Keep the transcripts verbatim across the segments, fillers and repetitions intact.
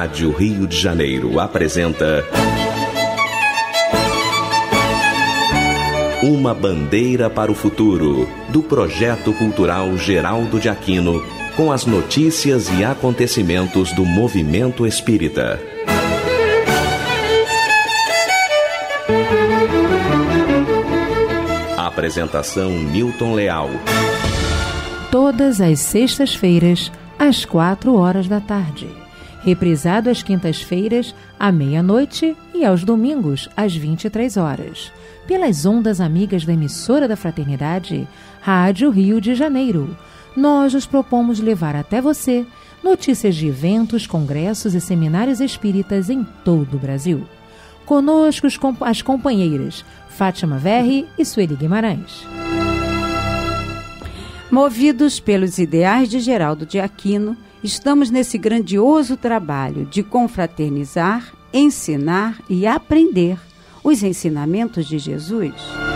Rádio Rio de Janeiro apresenta Uma Bandeira para o Futuro, do Projeto Cultural Geraldo de Aquino, com as notícias e acontecimentos do movimento espírita. Apresentação Newton Leal. Todas as sextas-feiras, às quatro horas da tarde. Reprisado às quintas-feiras, à meia-noite e aos domingos, às vinte e três horas. Pelas ondas amigas da emissora da Fraternidade, Rádio Rio de Janeiro. Nós nos propomos levar até você notícias de eventos, congressos e seminários espíritas em todo o Brasil. Conosco as companheiras Fátima Verri e Sueli Guimarães. Movidos pelos ideais de Geraldo de Aquino, estamos nesse grandioso trabalho de confraternizar, ensinar e aprender os ensinamentos de Jesus.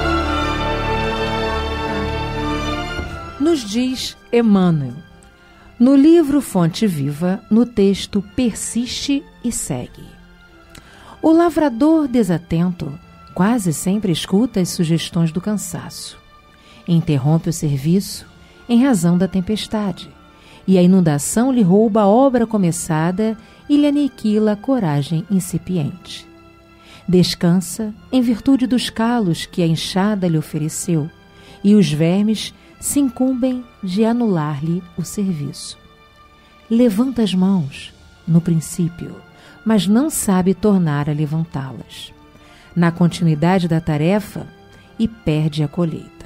Nos diz Emmanuel, no livro Fonte Viva, no texto Persiste e Segue. O lavrador desatento quase sempre escuta as sugestões do cansaço. Interrompe o serviço em razão da tempestade, e a inundação lhe rouba a obra começada e lhe aniquila a coragem incipiente. Descansa em virtude dos calos que a enxada lhe ofereceu, e os vermes se incumbem de anular-lhe o serviço. Levanta as mãos, no princípio, mas não sabe tornar a levantá-las, na continuidade da tarefa, e perde a colheita.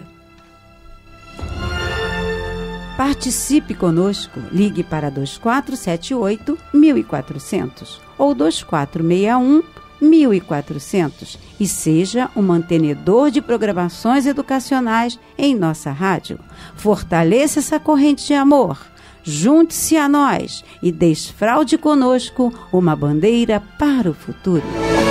Participe conosco, ligue para dois quatro sete oito, um quatro zero zero ou dois quatro seis um, um quatro zero zero e seja um mantenedor de programações educacionais em nossa rádio. Fortaleça essa corrente de amor, junte-se a nós e desfraude conosco uma bandeira para o futuro.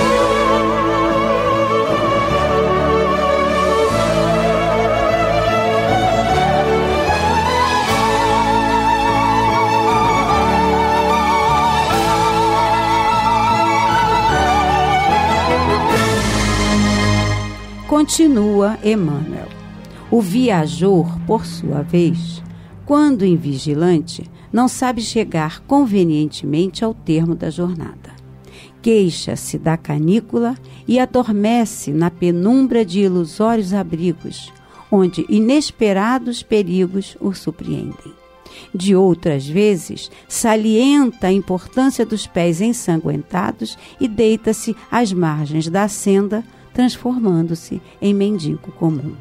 Continua Emmanuel. O viajor, por sua vez, quando invigilante, não sabe chegar convenientemente ao termo da jornada. Queixa-se da canícula e adormece na penumbra de ilusórios abrigos, onde inesperados perigos o surpreendem. De outras vezes, salienta a importância dos pés ensanguentados e deita-se às margens da senda, transformando-se em mendigo comum.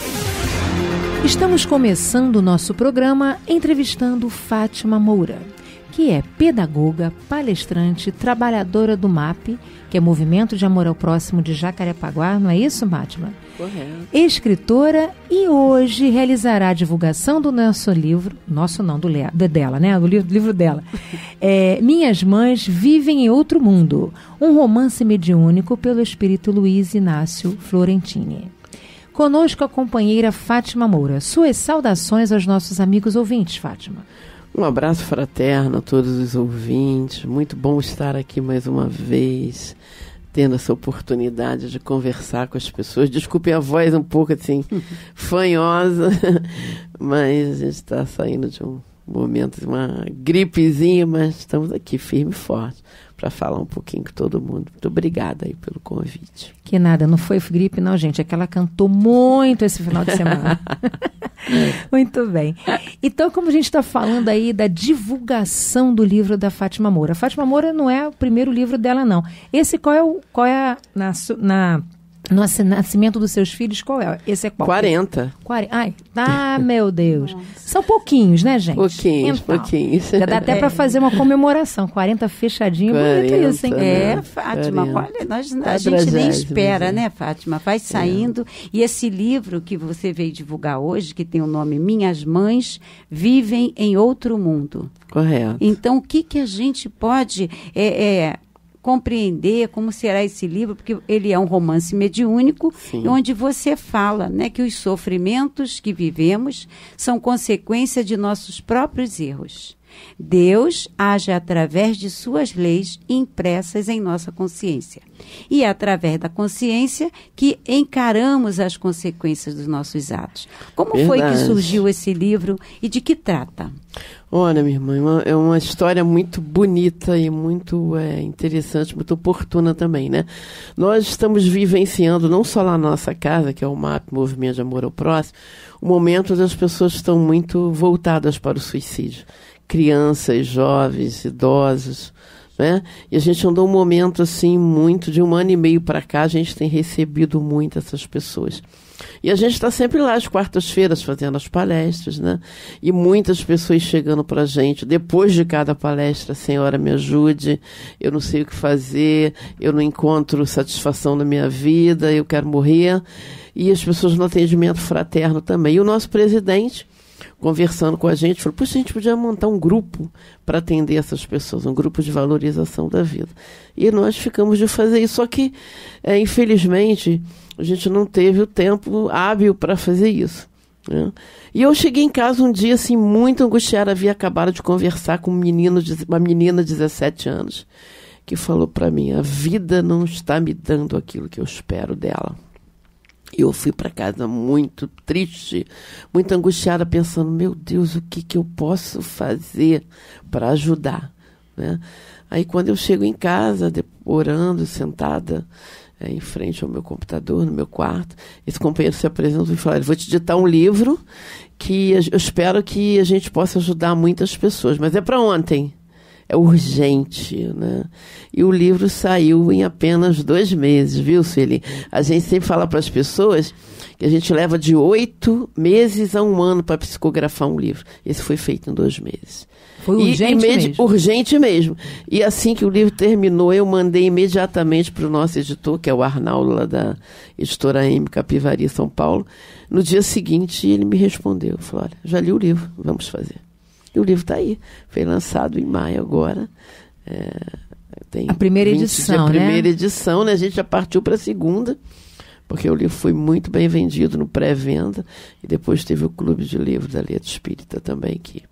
Estamos começando o nosso programa entrevistando Fátima Moura, que é pedagoga, palestrante, trabalhadora do M A P, que é Movimento de Amor ao Próximo de Jacarepaguá, não é isso, Fátima? Correto. Escritora, e hoje realizará a divulgação do nosso livro, nosso não, do, Le, do dela, né? Do livro, do livro dela. É, Minhas Mães Vivem em Outro Mundo, um romance mediúnico pelo espírito Luiz Inácio Florentini. Conosco a companheira Fátima Moura. Suas saudações aos nossos amigos ouvintes, Fátima. Um abraço fraterno a todos os ouvintes. Muito bom estar aqui mais uma vez, tendo essa oportunidade de conversar com as pessoas. Desculpe a voz um pouco assim, fanhosa, mas a gente está saindo de um momento, uma gripezinha, mas estamos aqui firme e forte para falar um pouquinho com todo mundo. Muito obrigada aí pelo convite. Que nada, não foi gripe não, gente, é que ela cantou muito esse final de semana. Muito bem. Então, como a gente está falando aí da divulgação do livro da Fátima Moura. A Fátima Moura não é o primeiro livro dela, não. Esse qual é o... Qual é a, na, na, no nascimento dos seus filhos, qual é? Esse é qual? quarenta. quarenta. Ai, ah, meu Deus. Nossa. São pouquinhos, né, gente? Pouquinhos, então, pouquinhos. Já dá até é. para fazer uma comemoração. quarenta fechadinho, bonito isso, hein? É, né? Fátima, quarenta. Olha, nós, a gente nem espera, né, Fátima? Vai saindo. É. E esse livro que você veio divulgar hoje, que tem o nome Minhas Mães Vivem em Outro Mundo. Correto. Então, o que, que a gente pode... É, é, compreender como será esse livro, porque ele é um romance mediúnico, sim, onde você fala, né, que os sofrimentos que vivemos são consequência de nossos próprios erros. Deus age através de suas leis impressas em nossa consciência. E é através da consciência que encaramos as consequências dos nossos atos. Como Verdade. Foi que surgiu esse livro e de que trata? Olha, minha irmã, é uma, é uma história muito bonita e muito é, interessante, muito oportuna também, né? Nós estamos vivenciando, não só lá na nossa casa, que é o M A P, Movimento de Amor ao Próximo, o momento onde as pessoas estão muito voltadas para o suicídio. Crianças, jovens, idosos, né? E a gente andou um momento assim, muito, de um ano e meio para cá, a gente tem recebido muito essas pessoas. E a gente está sempre lá às quartas-feiras fazendo as palestras, né? E muitas pessoas chegando para a gente, depois de cada palestra, Senhora, me ajude, eu não sei o que fazer, eu não encontro satisfação na minha vida, eu quero morrer. E as pessoas no atendimento fraterno também. E o nosso presidente, conversando com a gente, falou, puxa, a gente podia montar um grupo para atender essas pessoas, um grupo de valorização da vida. E nós ficamos de fazer isso, só que, é, infelizmente, a gente não teve o tempo hábil para fazer isso, né? E eu cheguei em casa um dia, assim, muito angustiada, havia acabado de conversar com um menino de, uma menina de dezessete anos, que falou para mim, a vida não está me dando aquilo que eu espero dela. Eu fui para casa muito triste, muito angustiada, pensando, meu Deus, o que, que eu posso fazer para ajudar, né? Aí quando eu chego em casa, de, orando, sentada é, em frente ao meu computador, no meu quarto, esse companheiro se apresentou e falou, vou te ditar um livro que eu espero que a gente possa ajudar muitas pessoas, mas é para ontem. É urgente, né? E o livro saiu em apenas dois meses, viu, Sueli? A gente sempre fala para as pessoas que a gente leva de oito meses a um ano para psicografar um livro. Esse foi feito em dois meses. Foi urgente e, mesmo? Urgente mesmo. E assim que o livro terminou, eu mandei imediatamente para o nosso editor, que é o Arnaldo, lá da editora M, Capivari, São Paulo. No dia seguinte, ele me respondeu. Falou, olha, já li o livro, vamos fazer. E o livro está aí. Foi lançado em maio agora. É, tem a primeira edição, a né? A primeira edição, né? A gente já partiu para a segunda, porque o livro foi muito bem vendido no pré-venda. E depois teve o Clube de Livros da Letra Espírita também, que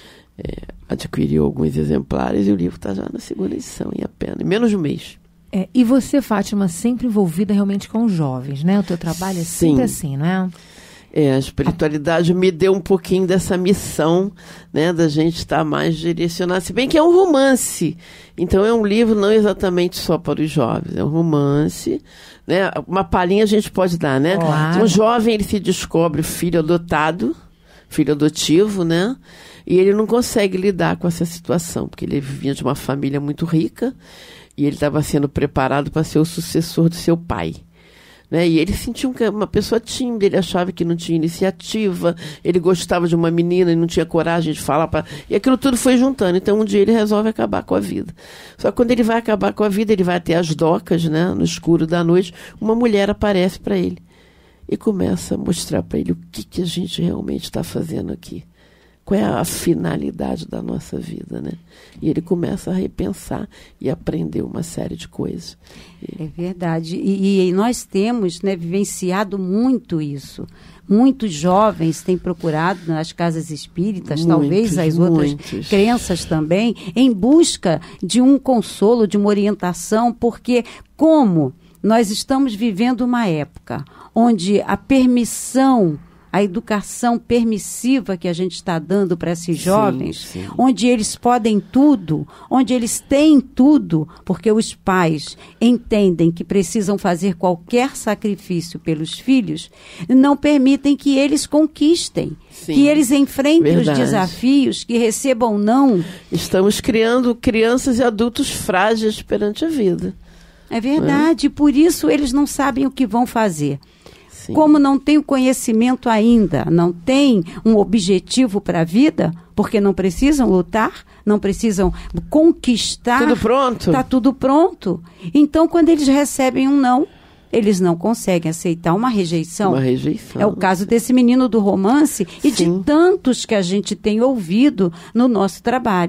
é, adquiriu alguns exemplares. E o livro está já na segunda edição, em apenas em menos de um mês. É, e você, Fátima, sempre envolvida realmente com os jovens, né? O teu trabalho é Sim. sempre assim, não é? É, a espiritualidade me deu um pouquinho dessa missão, né, da gente estar mais direcionado. Se bem que é um romance, então é um livro não exatamente só para os jovens, é um romance, né? Uma palhinha a gente pode dar, né? Claro. Um jovem, ele se descobre filho adotado, filho adotivo, né? E ele não consegue lidar com essa situação, porque ele vinha de uma família muito rica e ele estava sendo preparado para ser o sucessor do seu pai. Né? E ele sentia uma pessoa tímida, ele achava que não tinha iniciativa, ele gostava de uma menina e não tinha coragem de falar pra... e aquilo tudo foi juntando. Então um dia ele resolve acabar com a vida. Só que quando ele vai acabar com a vida, ele vai até as docas, né? No escuro da noite, uma mulher aparece para ele e começa a mostrar para ele o que, que a gente realmente está fazendo aqui. Qual é a finalidade da nossa vida, né? E ele começa a repensar e aprender uma série de coisas. É verdade. E, e nós temos, né, vivenciado muito isso. Muitos jovens têm procurado nas casas espíritas, muitos, talvez as outras muitos. crenças também, em busca de um consolo, de uma orientação, porque como nós estamos vivendo uma época onde a permissão, a educação permissiva que a gente está dando para esses jovens, sim, sim. onde eles podem tudo, onde eles têm tudo, porque os pais entendem que precisam fazer qualquer sacrifício pelos filhos, não permitem que eles conquistem, sim, que eles enfrentem verdade. os desafios, que recebam não. Estamos criando crianças e adultos frágeis perante a vida. É verdade, é? Por isso eles não sabem o que vão fazer. Sim. Como não tem o conhecimento ainda, não tem um objetivo para a vida, porque não precisam lutar, não precisam conquistar. Tudo pronto. Está tudo pronto. Então, quando eles recebem um não, eles não conseguem aceitar uma rejeição. Uma rejeição. É o caso desse menino do romance e Sim. de tantos que a gente tem ouvido no nosso trabalho.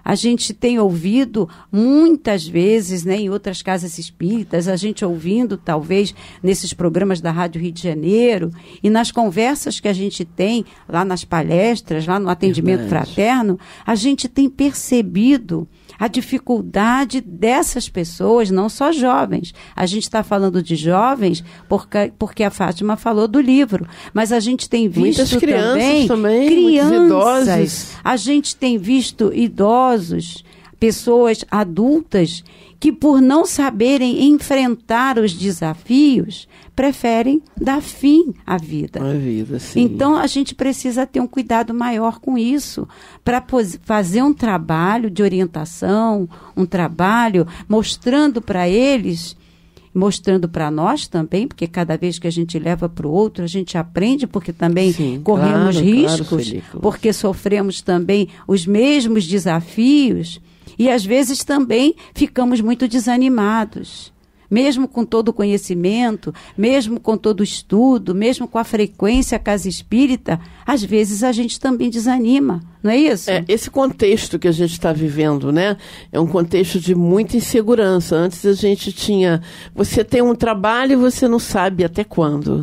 A gente tem ouvido muitas vezes, né, em outras casas espíritas, a gente ouvindo talvez nesses programas da Rádio Rio de Janeiro e nas conversas que a gente tem lá nas palestras, lá no atendimento Verdade. fraterno, a gente tem percebido a dificuldade dessas pessoas, não só jovens. A gente está falando de jovens porque, porque a Fátima falou do livro, mas a gente tem visto muitas crianças também, também crianças, muitos idosos. A gente tem visto idosos, pessoas adultas que por não saberem enfrentar os desafios, preferem dar fim à vida. A vida, sim. Então, a gente precisa ter um cuidado maior com isso, para fazer um trabalho de orientação, um trabalho mostrando para eles, mostrando para nós também, porque cada vez que a gente leva para o outro, a gente aprende, porque também Sim, corremos claro, riscos, claro, porque sofremos também os mesmos desafios, e às vezes também ficamos muito desanimados. Mesmo com todo o conhecimento, mesmo com todo o estudo, mesmo com a frequência casa espírita, às vezes a gente também desanima, não é isso? É, esse contexto que a gente está vivendo, né? É um contexto de muita insegurança. Antes a gente tinha... Você tem um trabalho e você não sabe até quando.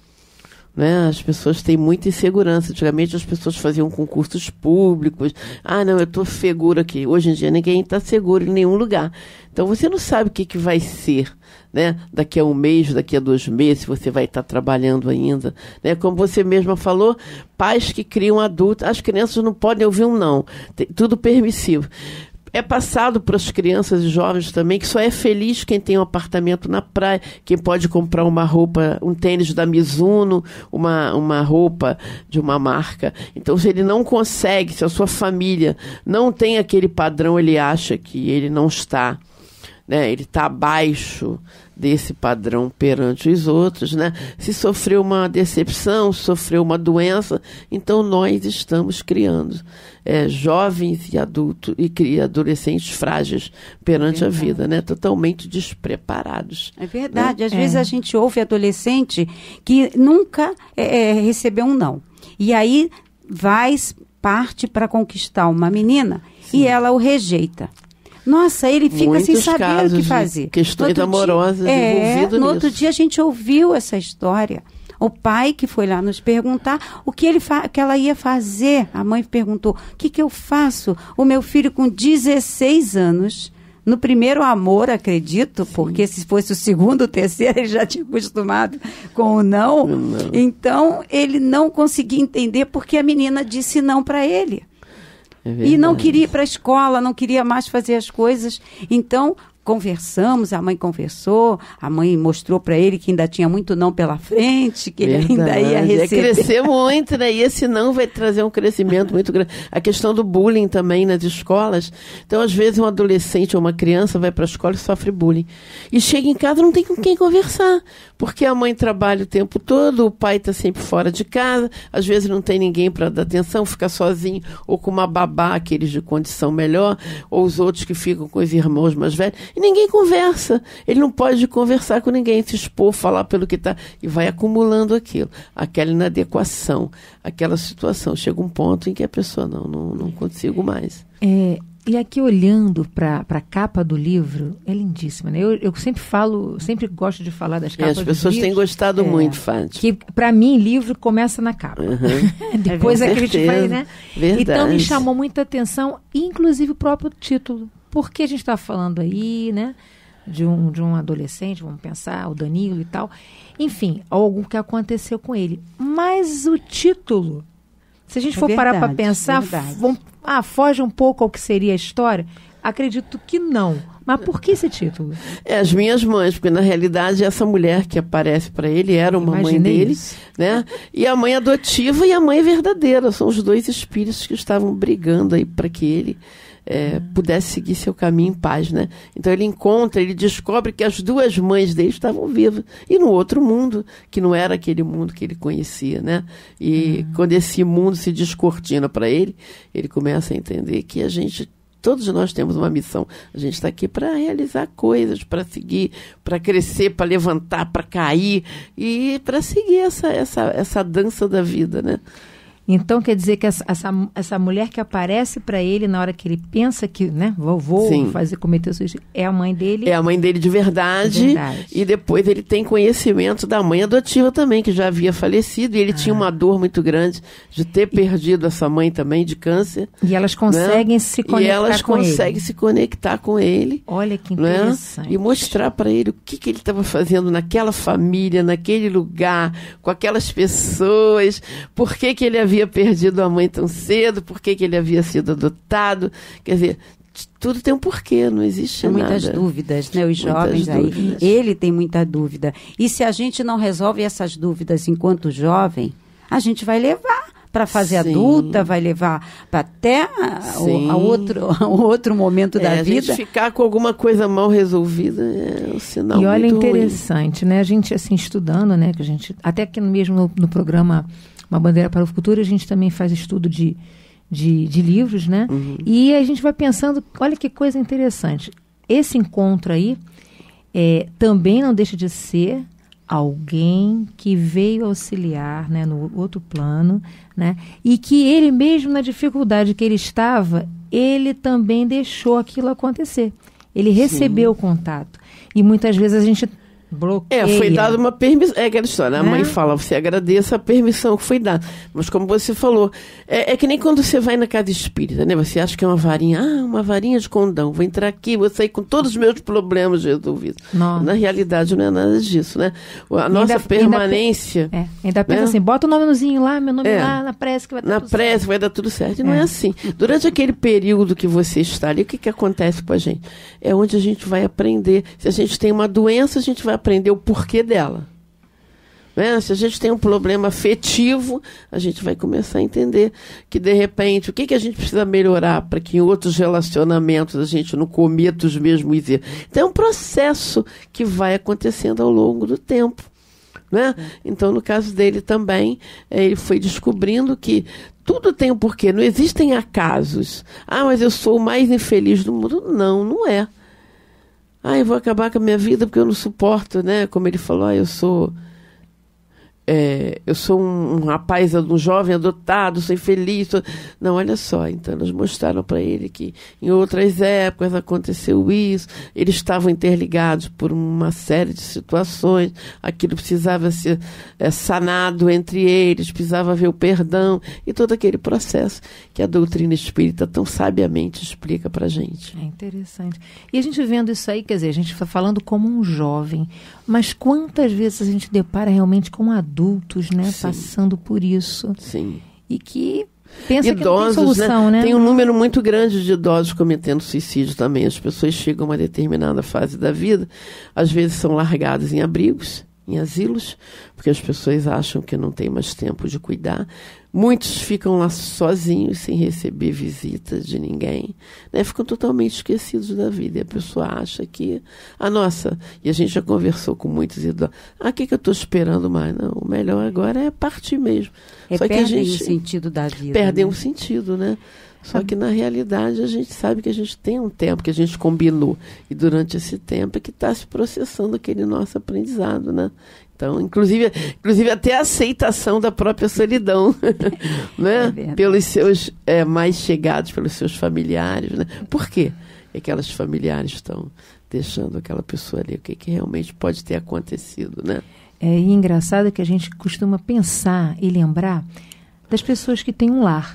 Né? As pessoas têm muita insegurança. Antigamente as pessoas faziam concursos públicos. Ah, não, eu estou seguro aqui. Hoje em dia ninguém está seguro em nenhum lugar. Então você não sabe o que, que vai ser, né? Daqui a um mês, daqui a dois meses, você vai estar trabalhando ainda. Né? Como você mesma falou, pais que criam adultos, as crianças não podem ouvir um não. Tem, tudo permissivo. É passado para as crianças e jovens também que só é feliz quem tem um apartamento na praia, quem pode comprar uma roupa, um tênis da Mizuno, uma, uma roupa de uma marca. Então, se ele não consegue, se a sua família não tem aquele padrão, ele acha que ele não está, né? Ele está abaixo desse padrão perante os outros, né? Se sofreu uma decepção, sofreu uma doença, então nós estamos criando é, jovens e adultos e adolescentes frágeis perante é a vida, né? Totalmente despreparados. É verdade. Né? Às É. vezes a gente ouve adolescente que nunca é, recebeu um não. E aí vai, parte para conquistar uma menina Sim. e ela o rejeita. Nossa, ele fica Muitos sem saber o que casos fazer. De questões No outro amorosas dia, é, envolvidas No nisso. outro dia a gente ouviu essa história. O pai que foi lá nos perguntar o que, ele fa- que ela ia fazer. A mãe perguntou, o que, que eu faço? O meu filho com dezesseis anos, no primeiro amor, acredito, Sim. porque se fosse o segundo, o terceiro, ele já tinha acostumado com o não. não. Então, ele não conseguia entender porque a menina disse não para ele. É e não queria ir para a escola, não queria mais fazer as coisas. Então, conversamos, a mãe conversou, a mãe mostrou para ele que ainda tinha muito não pela frente, que Verdade. Ele ainda ia receber. Ia crescer muito, né? E esse não vai trazer um crescimento muito grande. A questão do bullying também nas escolas. Então, às vezes, um adolescente ou uma criança vai para a escola e sofre bullying. E chega em casa e não tem com quem conversar. Porque a mãe trabalha o tempo todo, o pai está sempre fora de casa, às vezes não tem ninguém para dar atenção, fica sozinho, ou com uma babá, aqueles de condição melhor, ou os outros que ficam com os irmãos mais velhos, e ninguém conversa. Ele não pode conversar com ninguém, se expor, falar pelo que está, e vai acumulando aquilo, aquela inadequação, aquela situação. Chega um ponto em que a pessoa, não, não, não consigo mais. É... E aqui olhando para a capa do livro, é lindíssima, né? Eu, eu sempre falo, sempre gosto de falar das capas é, as pessoas dos têm livros. gostado é, muito, Fátima. Que para mim, livro começa na capa. Uhum. Depois é, é que a gente vai, né? Verdade. Então me chamou muita atenção, inclusive o próprio título. Porque a gente está falando aí, né? De um, de um adolescente, vamos pensar, o Danilo e tal. Enfim, algo que aconteceu com ele. Mas o título, se a gente é for verdade, parar para pensar, vamos, ah, foge um pouco ao que seria a história? Acredito que não. Mas por que esse título? É, as minhas mães, porque na realidade essa mulher que aparece para ele era uma Imaginei mãe dele, isso. né? E a mãe adotiva e a mãe verdadeira. São os dois espíritos que estavam brigando aí para que ele é, pudesse seguir seu caminho em paz, né? Então ele encontra, ele descobre que as duas mães dele estavam vivas e no outro mundo, que não era aquele mundo que ele conhecia, né? E uhum. quando esse mundo se descortina para ele, ele começa a entender que a gente, todos nós temos uma missão. A gente está aqui para realizar coisas, para seguir, para crescer, para levantar, para cair e para seguir essa, essa, essa dança da vida, né? Então quer dizer que essa, essa, essa mulher que aparece para ele na hora que ele pensa que, né, vou, vou fazer cometer suicídio, é a mãe dele. É a mãe dele de verdade, verdade. E depois ele tem conhecimento da mãe adotiva também, que já havia falecido, e ele ah. tinha uma dor muito grande de ter perdido essa mãe também de câncer. E elas conseguem, né, se conectar com ele. E elas conseguem se conectar com ele. Olha que interessante. Né? E mostrar para ele o que, que ele estava fazendo naquela família, naquele lugar, com aquelas pessoas, por que, que ele havia perdido a mãe tão cedo, por que, que ele havia sido adotado. Quer dizer, tudo tem um porquê, não existe tem nada. Muitas dúvidas, né? Os jovens aí, ele tem muita dúvida. E se a gente não resolve essas dúvidas enquanto jovem, a gente vai levar para a fase Sim. adulta, vai levar para até o, a outro, a outro momento é, da a vida. Gente ficar com alguma coisa mal resolvida é um sinal. E olha, muito interessante, ruim. né? A gente assim estudando, né? Que a gente até aqui mesmo no, no programa Uma Bandeira para o Futuro, a gente também faz estudo de, de, de livros, né? Uhum. E a gente vai pensando, olha que coisa interessante. Esse encontro aí é, também não deixa de ser alguém que veio auxiliar, né, no outro plano, né, e que ele mesmo, na dificuldade que ele estava, ele também deixou aquilo acontecer. Ele recebeu o contato. E muitas vezes a gente bloqueia. É, foi dada uma permissão. É aquela história. A é? mãe fala, você agradeça a permissão que foi dada. Mas como você falou, é, é que nem quando você vai na casa espírita, né? Você acha que é uma varinha, ah, uma varinha de condão. Vou entrar aqui, vou sair com todos os meus problemas resolvidos. Nossa. Na realidade, não é nada disso, né? A nossa ainda, permanência... Ainda, é, ainda pensa, né, assim, bota o nomezinho lá, meu nome é, lá, na prece que vai dar na tudo prece certo. vai dar tudo certo. E não é. é assim. Durante aquele período que você está ali, o que, que acontece com a gente? É onde a gente vai aprender. Se a gente tem uma doença, a gente vai aprender o porquê dela. Né? Se a gente tem um problema afetivo, a gente vai começar a entender que, de repente, o que, que a gente precisa melhorar para que em outros relacionamentos a gente não cometa os mesmos erros. Então, é um processo que vai acontecendo ao longo do tempo. Né? É. Então, no caso dele também, ele foi descobrindo que tudo tem um porquê. Não existem acasos. Ah, mas eu sou o mais infeliz do mundo. Não, não é. Ah, eu vou acabar com a minha vida porque eu não suporto, né? Como ele falou, ah, eu sou... É, eu sou um, um rapaz, um jovem adotado, sou infeliz. Sou... Não, olha só, então eles mostraram para ele que em outras épocas aconteceu isso, eles estavam interligados por uma série de situações, aquilo precisava ser é, sanado entre eles, precisava haver o perdão e todo aquele processo que a doutrina espírita tão sabiamente explica para a gente. É interessante. E a gente vendo isso aí, quer dizer, a gente está falando como um jovem, mas quantas vezes a gente depara realmente com um adulto, adultos, né, Sim. passando por isso. Sim. E que pensa idosos, que não tem né? solução, né? Tem um número muito grande de idosos cometendo suicídio também. As pessoas chegam a uma determinada fase da vida, às vezes são largados em abrigos, em asilos, porque as pessoas acham que não tem mais tempo de cuidar. Muitos ficam lá sozinhos, sem receber visitas de ninguém, né? Ficam totalmente esquecidos da vida. E a pessoa acha que, ah, nossa, e a gente já conversou com muitos idosos, ah, o que, que eu estou esperando mais? Não, o melhor agora é partir mesmo. É, Só que perdem a gente o sentido da vida. Perdem né? o sentido, né? Só que, na realidade, a gente sabe que a gente tem um tempo que a gente combinou. E durante esse tempo é que está se processando aquele nosso aprendizado, né? Então, inclusive, inclusive até a aceitação da própria solidão, né? É pelos seus é, mais chegados, pelos seus familiares, né? Por quê? Aquelas familiares estão deixando aquela pessoa ali, o que, que realmente pode ter acontecido, né? É e engraçado que a gente costuma pensar e lembrar das pessoas que têm um lar,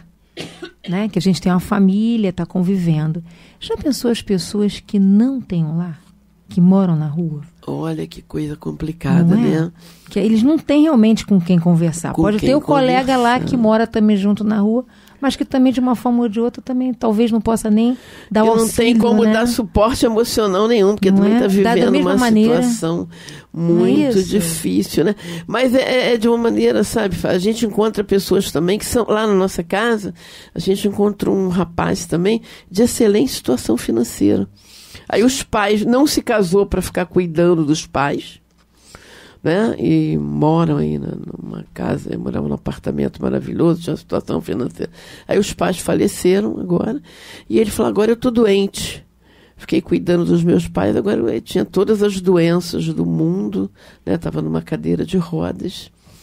né? Que a gente tem uma família, está convivendo. Já pensou as pessoas que não têm um lar? Que moram na rua? Olha que coisa complicada, é? né? Que eles não têm realmente com quem conversar. Com Pode quem ter o conversar. colega lá que mora também junto na rua, mas que também de uma forma ou de outra também talvez não possa nem dar o auxílio. Não tem como né? dar suporte emocional nenhum, porque não também está é? vivendo uma maneira. situação muito difícil, né? Mas é, é de uma maneira, sabe, a gente encontra pessoas também que são, lá na nossa casa, a gente encontra um rapaz também de excelente situação financeira. Aí os pais, não se casou para ficar cuidando dos pais, né? E moram aí na, numa casa, moravam num apartamento maravilhoso, tinha uma situação financeira. Aí os pais faleceram agora, e ele falou, agora eu estou doente. Fiquei cuidando dos meus pais, agora eu tinha todas as doenças do mundo, né? Estava numa cadeira de rodas.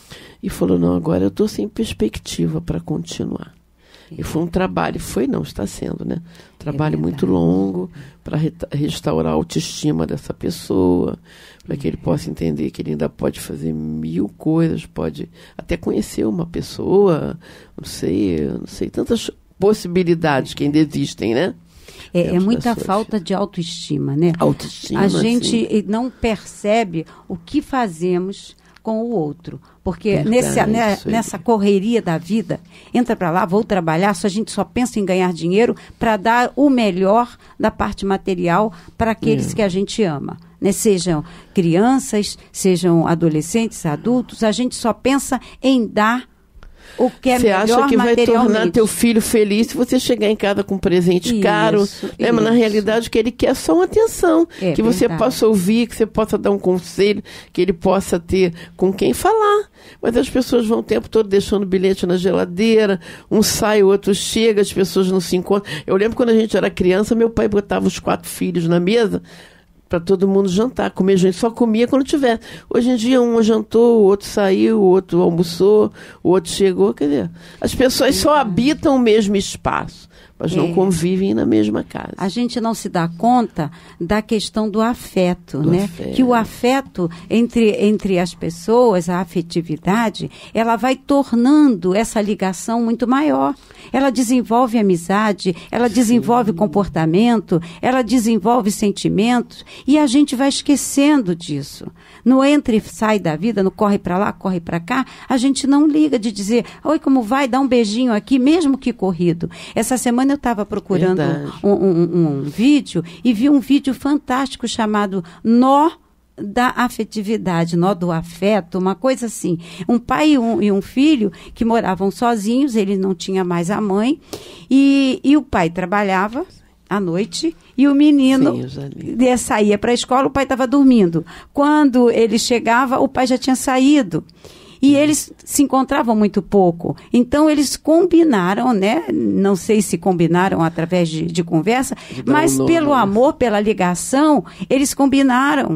e falou, não, agora eu estou sem perspectiva para continuar. É. E foi um trabalho, foi não, está sendo, né? Um trabalho é muito longo para re- restaurar a autoestima dessa pessoa, para que ele possa entender que ele ainda pode fazer mil coisas, pode até conhecer uma pessoa, não sei, não sei, tantas possibilidades que ainda existem, né? É, é muita falta de autoestima, né? Autoestima, a gente sim. não percebe o que fazemos com o outro. Porque nesse, né, nessa correria da vida, entra para lá, vou trabalhar, só, a gente só pensa em ganhar dinheiro para dar o melhor da parte material para aqueles é. que a gente ama. Né? Sejam crianças, sejam adolescentes, adultos, a gente só pensa em dar o que é você melhor acha que vai tornar teu filho feliz se você chegar em casa com um presente isso, caro, né? Isso. Mas na realidade o que ele quer é só uma atenção, é, que você verdade. possa ouvir, que você possa dar um conselho, que ele possa ter com quem falar. Mas as pessoas vão o tempo todo deixando bilhete na geladeira, um sai, o outro chega, as pessoas não se encontram. Eu lembro quando a gente era criança, meu pai botava os quatro filhos na mesa para todo mundo jantar, comer, a gente só comia quando tiver. Hoje em dia um jantou, o outro saiu, o outro almoçou, o outro chegou, quer dizer, as pessoas só habitam o mesmo espaço, mas não é. convivem na mesma casa. A gente não se dá conta da questão do afeto, do né? Afeto. Que o afeto entre, entre as pessoas, a afetividade, ela vai tornando essa ligação muito maior. Ela desenvolve amizade, ela Sim. desenvolve comportamento, ela desenvolve sentimentos e a gente vai esquecendo disso. No entra e sai da vida, no corre para lá, corre para cá, a gente não liga de dizer, oi, como vai? Dá um beijinho aqui, mesmo que corrido. Essa semana eu estava procurando um, um, um vídeo e vi um vídeo fantástico chamado Nó da Afetividade, Nó do Afeto, uma coisa assim. Um pai e um, e um filho que moravam sozinhos, ele não tinha mais a mãe, e, e o pai trabalhava à noite e o menino Sim, saía para a escola, o pai estava dormindo. Quando ele chegava, o pai já tinha saído. E eles se encontravam muito pouco. Então, eles combinaram, né? Não sei se combinaram através de, de conversa, mas um pelo amor, pela ligação, eles combinaram.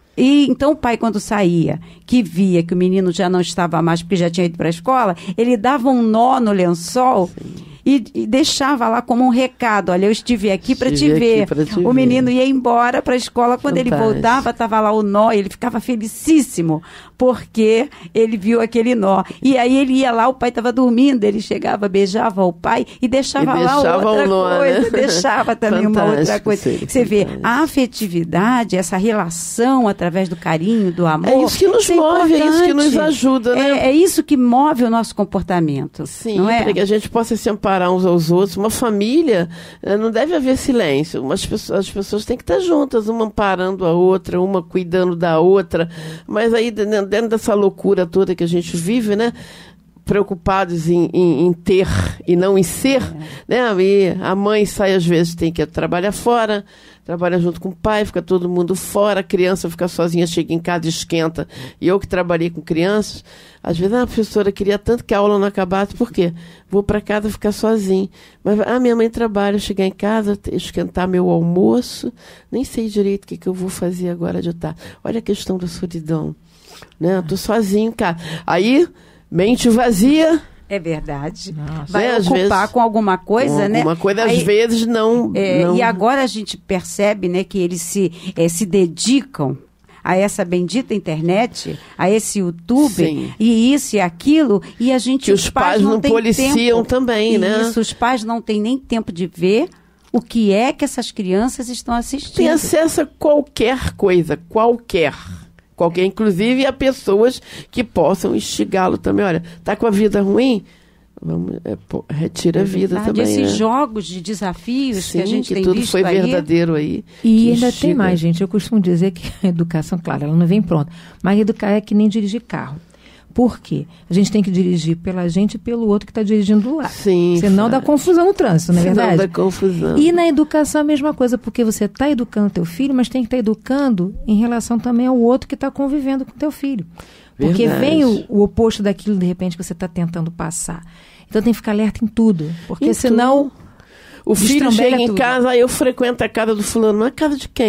E então o pai, quando saía, que via que o menino já não estava mais, porque já tinha ido para a escola, ele dava um nó no lençol. Sim. E, e deixava lá como um recado, olha, eu estive aqui para te ver. Te o ver. menino ia embora para a escola, quando Fantástico. Ele voltava, estava lá o nó, ele ficava felicíssimo, porque ele viu aquele nó. E aí ele ia lá, o pai estava dormindo, ele chegava, beijava o pai e deixava, e deixava lá outra um nó, coisa, né? deixava também Fantástico, uma outra coisa. sim, Você vê, fantástico. a afetividade, essa relação através do carinho, do amor... É isso que nos é move, importante. é isso que nos ajuda, né? É, é isso que move o nosso comportamento. Sim, não é? para que a gente possa se amparar uns aos outros. Uma família, não deve haver silêncio. Umas pessoas, as pessoas têm que estar juntas, uma amparando a outra, uma cuidando da outra. Mas aí, dentro dessa loucura toda que a gente vive, né? Preocupados em, em, em ter e não em ser, é. né? E a mãe sai, às vezes, tem que trabalhar fora, trabalha junto com o pai, fica todo mundo fora, a criança fica sozinha, chega em casa e esquenta. E eu que trabalhei com crianças, às vezes a professora queria tanto que a aula não acabasse, por quê? Vou para casa ficar sozinho. Mas, ah, minha mãe trabalha, chegar em casa, esquentar meu almoço, nem sei direito o que, que eu vou fazer agora de tarde. Olha a questão da solidão, né? Eu tô sozinho, cara. Aí... mente vazia. É verdade. Nossa. Vai é, ocupar vezes, com alguma coisa, com né? Alguma coisa, Aí, às vezes, não, é, não... E agora a gente percebe, né, que eles se, é, se dedicam a essa bendita internet, a esse YouTube, Sim. e isso e aquilo, e a gente... Que os, os pais, pais não, não policiam tempo. Também, né? Isso, os pais não têm nem tempo de ver o que é que essas crianças estão assistindo. Tem acesso a qualquer coisa, qualquer... Qualquer, inclusive a pessoas que possam instigá-lo também. Olha, tá com a vida ruim? Vamos, é, pô, retira a vida ah, também. Esses né? jogos de desafios Sim, que a gente que tem tudo visto foi aí. verdadeiro aí. E ainda instiga. Tem mais, gente. Eu costumo dizer que a educação, claro, ela não vem pronta. Mas educar é que nem dirigir carro. Por quê? A gente tem que dirigir pela gente e pelo outro que está dirigindo do lado. Sim. Senão dá confusão no trânsito, não é verdade? Senão dá confusão. E na educação a mesma coisa, porque você está educando teu filho, mas tem que estar tá educando em relação também ao outro que está convivendo com teu filho. Porque verdade. Vem o, o oposto daquilo, de repente, que você está tentando passar. Então tem que ficar alerta em tudo, porque em senão... Tudo. O filho chega em tudo. casa, aí eu frequento a casa do fulano. Mas a casa de quem?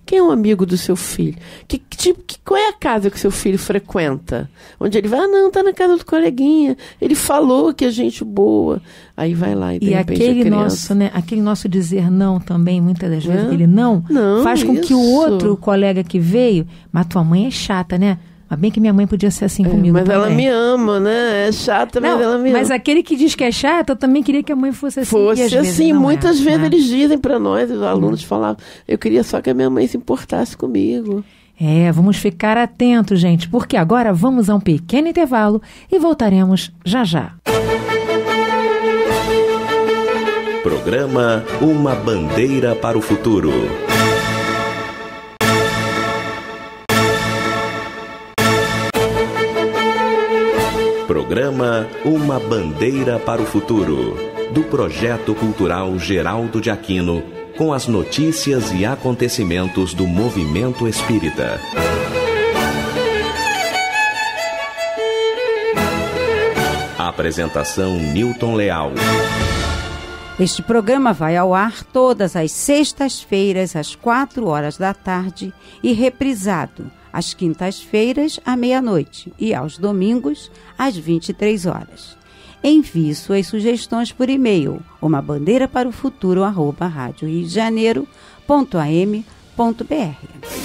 Quem é um amigo do seu filho? Que, que, tipo, que, qual é a casa que seu filho frequenta? Onde ele vai, ah, não, tá na casa do coleguinha. Ele falou que é gente boa. Aí vai lá e de E repente aquele a criança... nosso, né, aquele nosso dizer não também, muitas das vezes, É? aquele não, Não, faz com isso. que o outro colega que veio, mas tua mãe é chata, né? Mas bem que minha mãe podia ser assim É, comigo mas ela também. me ama, né? É chata, Não, mas ela me mas ama. aquele que diz que é chato, eu também queria que a mãe fosse assim. e Fosse às vezes assim, não muitas é, vezes né? eles dizem para nós, os alunos falavam, eu queria só que a minha mãe se importasse comigo. É, vamos ficar atentos, gente, porque agora vamos a um pequeno intervalo e voltaremos já já. Programa Uma Bandeira para o Futuro. Programa Uma Bandeira para o Futuro, do Projeto Cultural Geraldo de Aquino, com as notícias e acontecimentos do movimento espírita. Apresentação Newton Leal. Este programa vai ao ar todas as sextas-feiras, às quatro horas da tarde, e reprisado às quintas-feiras, à meia-noite, e aos domingos, às vinte e três horas. Envie suas sugestões por e-mail, uma bandeira para o futuro, arroba rádio rio de janeiro ponto a m ponto b r.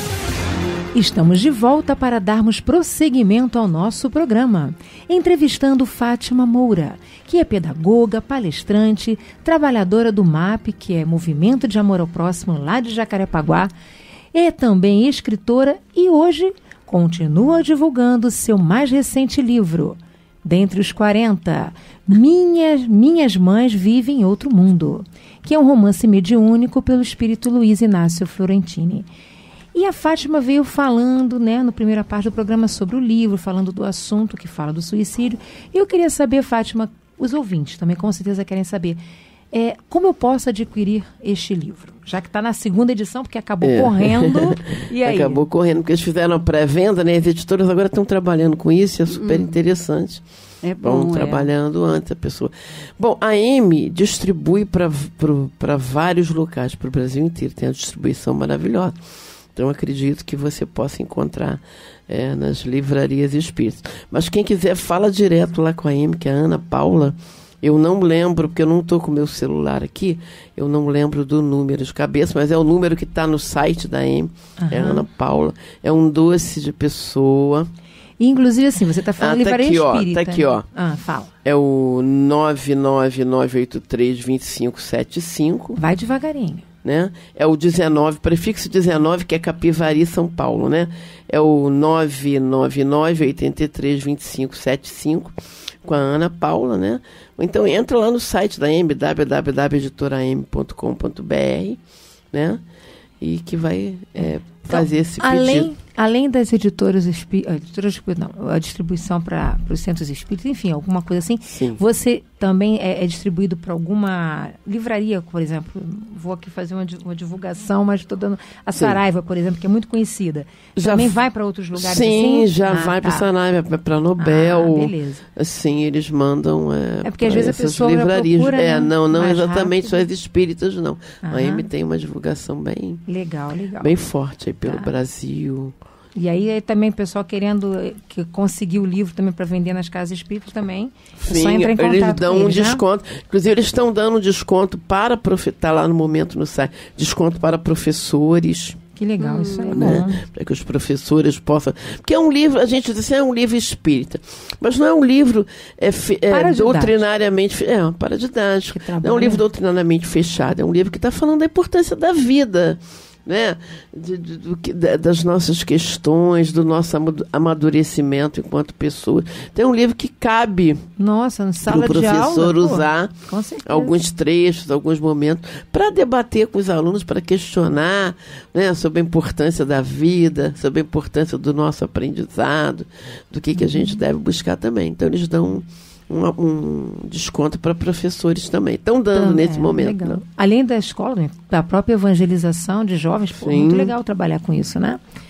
Estamos de volta para darmos prosseguimento ao nosso programa, entrevistando Fátima Moura, que é pedagoga, palestrante, trabalhadora do M A P, que é Movimento de Amor ao Próximo, lá de Jacarepaguá, é também escritora e hoje continua divulgando seu mais recente livro, Dentre os quarenta, Minhas, Minhas Mães Vivem em Outro Mundo, que é um romance mediúnico pelo espírito Luiz Inácio Florentini. E a Fátima veio falando, né, na primeira parte do programa sobre o livro, falando do assunto que fala do suicídio. E eu queria saber, Fátima, os ouvintes também com certeza querem saber, é, como eu posso adquirir este livro? Já que está na segunda edição, porque acabou É. correndo. E aí? Acabou correndo, porque eles fizeram a pré-venda, né? As editoras agora estão trabalhando com isso, é super hum. interessante. É bom, Vão é. trabalhando antes a pessoa. Bom, a M distribui para vários locais, para o Brasil inteiro. Tem a distribuição maravilhosa. Então, acredito que você possa encontrar é, nas livrarias espíritas. Mas quem quiser, fala direto lá com a M, que é a Ana Paula. Eu não lembro, porque eu não estou com o meu celular aqui, eu não lembro do número de cabeça, mas é o número que está no site da M, uhum. É a Ana Paula. É um doce de pessoa. E, inclusive, assim, você está falando ah, livraria aqui, espírita. Ó, tá aqui, ó. Ah, fala. É o nove nove nove oito três, dois cinco sete cinco. Vai devagarinho. Né? É o dezenove, prefixo dezenove, que é Capivari, São Paulo, né? É o nove nove nove oito três, dois cinco sete cinco, com a Ana Paula, né? Ou então entra lá no site da M, w w w ponto editora m ponto com ponto b r, né? E que vai é, fazer então, esse pedido. Além, além das editoras, editoras não, a distribuição para os centros espíritas, enfim, alguma coisa assim, Sim. Você também é, é distribuído para alguma livraria, por exemplo. Vou aqui fazer uma, uma divulgação, mas estou dando... A Saraiva, Sim. por exemplo, que é muito conhecida. Já também vai para outros lugares Sim, assim? já ah, vai tá. para Saraiva, para Nobel. Ah, beleza. Assim, eles mandam é, é porque às vezes a pessoa livrarias. procura, É, né? não, não Mais exatamente rápido. só as espíritas, não. Aham. A M tem uma divulgação bem... Legal, legal. Bem forte aí pelo tá. Brasil. E aí, aí também o pessoal querendo que conseguir o livro também para vender nas casas espíritas também. Sim, é só entrar em contato eles dão com eles, um né? desconto. Inclusive, eles estão dando um desconto para... Está lá no momento no site. Desconto para professores. Que legal, hum, isso aí é né? bom. Para que os professores possam... Porque é um livro, a gente diz assim, é um livro espírita. Mas não é um livro é, é, doutrinariamente... É, um paradidático. Não é um livro doutrinariamente fechado. É um livro que está falando da importância da vida, né? De, de, do, de, das nossas questões, do nosso amadurecimento enquanto pessoas. Tem um livro que cabe Nossa, na sala para o professor de aula, usar pô, alguns trechos, alguns momentos, para debater com os alunos, para questionar, né, sobre a importância da vida, sobre a importância do nosso aprendizado, do que, que a gente deve buscar também. Então, eles dão Um, um desconto para professores também. Estão dando então, nesse é, momento. Né? Além da escola, né, da própria evangelização de jovens, pô, muito legal trabalhar com isso, né?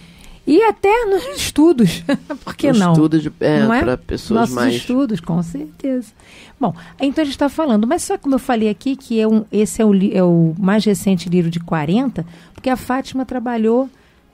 E até nos estudos, por que não? Estudos de, é, não é? para pessoas Nossos mais... estudos, com certeza. Bom, então a gente está falando, mas só como eu falei aqui, que é um, esse é o, é o mais recente livro de quarenta, porque a Fátima trabalhou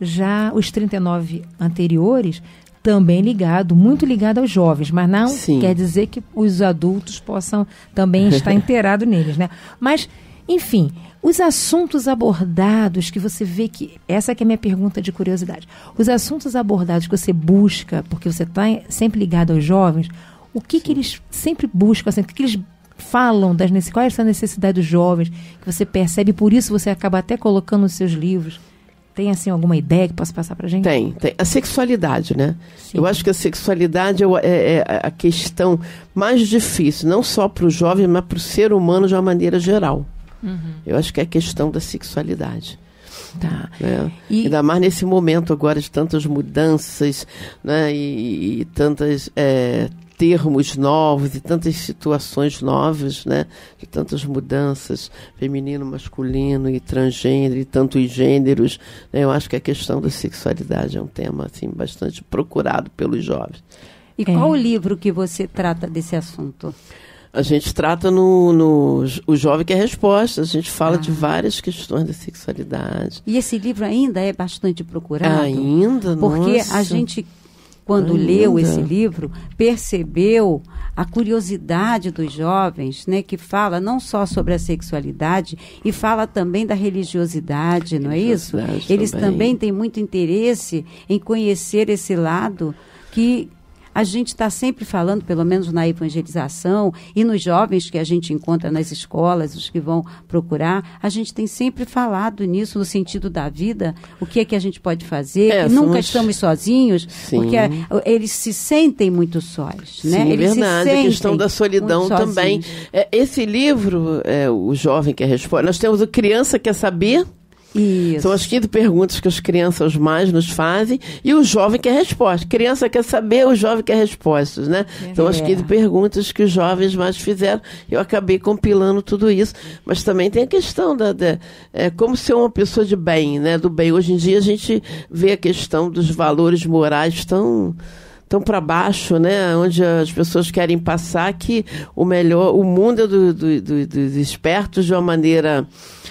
já os trinta e nove anteriores, também ligado, muito ligado aos jovens, mas não Sim. quer dizer que os adultos possam também estar inteirados neles, né? Mas, enfim... Os assuntos abordados que você vê que... Essa que é a minha pergunta de curiosidade. Os assuntos abordados que você busca, porque você está sempre ligado aos jovens, o que, que eles sempre buscam, assim, o que, que eles falam, das, qual é essa necessidade dos jovens, que você percebe, por isso você acaba até colocando nos seus livros. Tem, assim, alguma ideia que possa passar para a gente? Tem, tem. A sexualidade, né? Sim. Eu acho que a sexualidade é, é, é a questão mais difícil, não só para o jovem, mas para o ser humano de uma maneira geral. Uhum. Eu acho que é a questão da sexualidade. Tá. Né? E... Ainda mais nesse momento agora de tantas mudanças, né? e, e tantos é, termos novos e tantas situações novas, né? De tantas mudanças, feminino, masculino e transgênero e tantos gêneros. Né? Eu acho que a questão da sexualidade é um tema assim, bastante procurado pelos jovens. E qual é. o livro que você trata desse assunto? A gente trata no, no O Jovem Quer Resposta, a gente fala ah. de várias questões da sexualidade. E esse livro ainda é bastante procurado? Ainda, Porque nossa. a gente, quando ainda. leu esse livro, percebeu a curiosidade dos jovens, né, que fala não só sobre a sexualidade, e fala também da religiosidade, não é isso? Eles também. também têm muito interesse em conhecer esse lado que... A gente está sempre falando, pelo menos na evangelização e nos jovens que a gente encontra nas escolas, os que vão procurar, a gente tem sempre falado nisso, no sentido da vida, o que é que a gente pode fazer, é, e somos... nunca estamos sozinhos, Sim. porque a, eles se sentem muito sós. Sim, né? é eles verdade, a questão da solidão também. É, esse livro, é, O Jovem Quer Resposta, nós temos o Criança Quer Saber. Isso. São as quinze perguntas que as crianças mais nos fazem e o jovem quer resposta. Criança quer saber, o jovem quer respostas, né? É. São as quinze perguntas que os jovens mais fizeram. Eu acabei compilando tudo isso. Mas também tem a questão da, da é, como ser uma pessoa de bem, né? Do bem. Hoje em dia a gente vê a questão dos valores morais tão... tão para baixo, né? Onde as pessoas querem passar que o melhor, o mundo é do, do, do, dos espertos de uma maneira...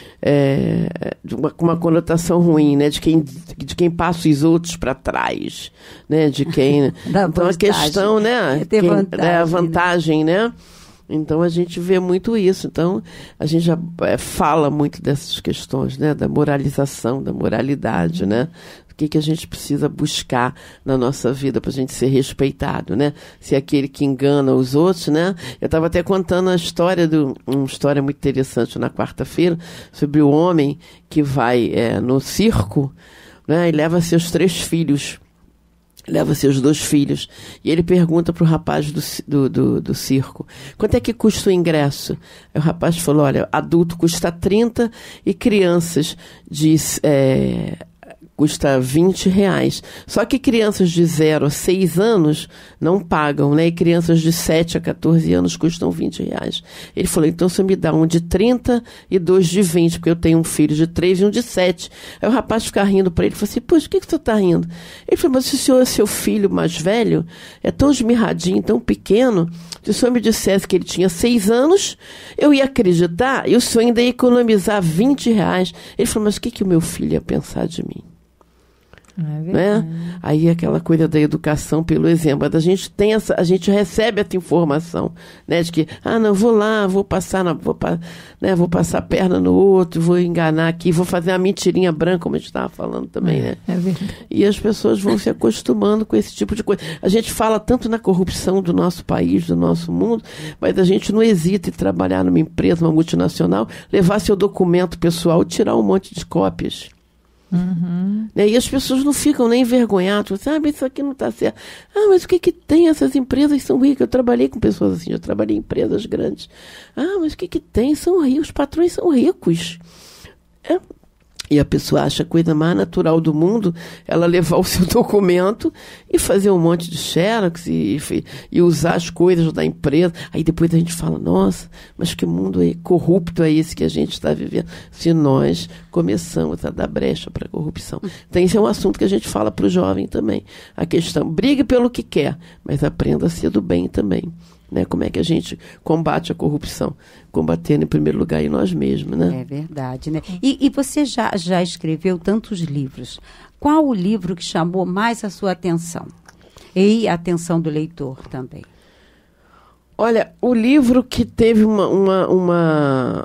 É, de uma, com uma conotação ruim, né? De quem, de quem passa os outros para trás, né? De quem... então a questão, né? Ter quem, vantagem, é a vantagem, né? né? Então a gente vê muito isso. Então a gente já é, fala muito dessas questões, né? Da moralização, da moralidade, né? O que, que a gente precisa buscar na nossa vida para a gente ser respeitado, né? Se é aquele que engana os outros, né? Eu estava até contando a história, do, uma história muito interessante na quarta-feira, sobre o homem que vai é, no circo, né? E leva seus três filhos, leva seus dois filhos, e ele pergunta para o rapaz do, do, do, do circo, quanto é que custa o ingresso? Aí o rapaz falou, olha, adulto custa trinta e crianças de... É, custa vinte reais. Só que crianças de zero a seis anos não pagam, né? E crianças de sete a quatorze anos custam vinte reais. Ele falou, então você me dá um de trinta e dois de vinte, porque eu tenho um filho de três e um de sete. Aí o rapaz fica rindo para ele, falou assim, poxa, o que, que você está rindo? Ele falou, mas se o senhor é seu filho mais velho, é tão esmirradinho, tão pequeno, se o senhor me dissesse que ele tinha seis anos, eu ia acreditar e o senhor ainda ia economizar vinte reais. Ele falou, mas o que, que o meu filho ia pensar de mim? É né? Aí aquela coisa da educação pelo exemplo, a gente tem essa, a gente recebe essa informação, né, de que ah, não, vou lá, vou passar na, vou, né, vou passar a perna no outro, vou enganar aqui, vou fazer uma mentirinha branca, como a gente estava falando também, né? É verdade. E as pessoas vão se acostumando com esse tipo de coisa. A gente fala tanto na corrupção do nosso país, do nosso mundo, mas a gente não hesita em trabalhar numa empresa, uma multinacional, levar seu documento pessoal e tirar um monte de cópias. Uhum. Né? E as pessoas não ficam nem envergonhadas, ah, mas isso aqui não está certo. Ah, mas o que que tem? Essas empresas são ricas. Eu trabalhei com pessoas assim, eu trabalhei em empresas grandes. Ah, mas o que que tem? São ricos, os patrões são ricos. É. E a pessoa acha a coisa mais natural do mundo ela levar o seu documento e fazer um monte de xerox e, e usar as coisas da empresa. Aí depois a gente fala, nossa, mas que mundo é corrupto é esse que a gente está vivendo? Se nós começamos a dar brecha para a corrupção. Então esse é um assunto que a gente fala para o jovem também. A questão, brigue pelo que quer, mas aprenda a ser do bem também. Né? Como é que a gente combate a corrupção? Combatendo em primeiro lugar em nós mesmos, né? É verdade, né? E, e você já, já escreveu tantos livros. Qual o livro que chamou mais a sua atenção? E a atenção do leitor também? Olha, o livro que teve uma... uma, uma